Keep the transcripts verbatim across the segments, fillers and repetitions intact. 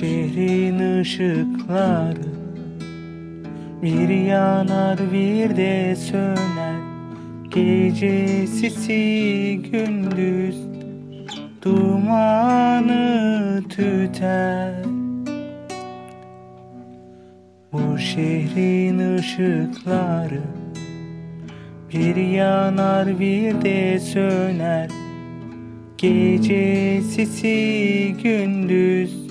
şehrin ışıkları bir yanar bir de söner, gecesi gündüz dumanı tüter. Bu şehrin ışıkları bir yanar bir de söner, gecesi gündüz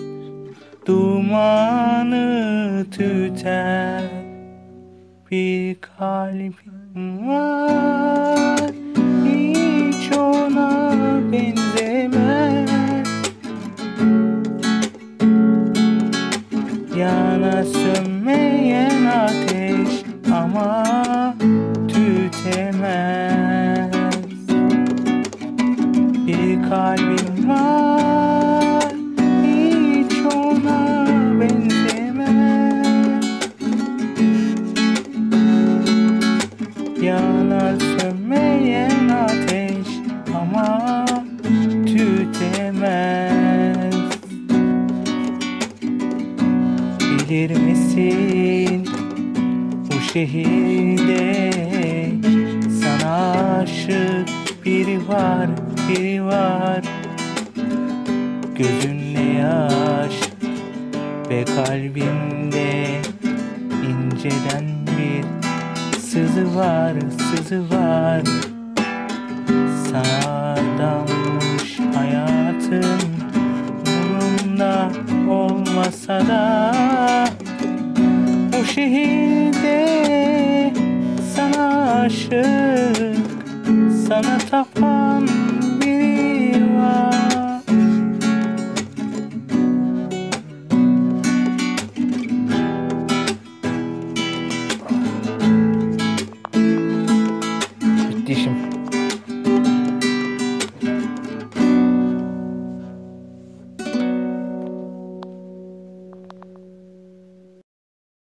dumanı tüter. Bir kalbim var, hiç ona benzemez. Yana sönmeyen ateş ama tütemez. Bir kalbim var, hiç ona benzemez. Yanar sönmeyen ateş ama tütemez. Bilir misin bu şehirde sana aşık biri var, biri var. Gözünde yaş ve kalbimde inceden bir sızı var, sızı var. Sana adanmış hayatım umurumda olmasa da, bu şehirde sana aşık, sana tapan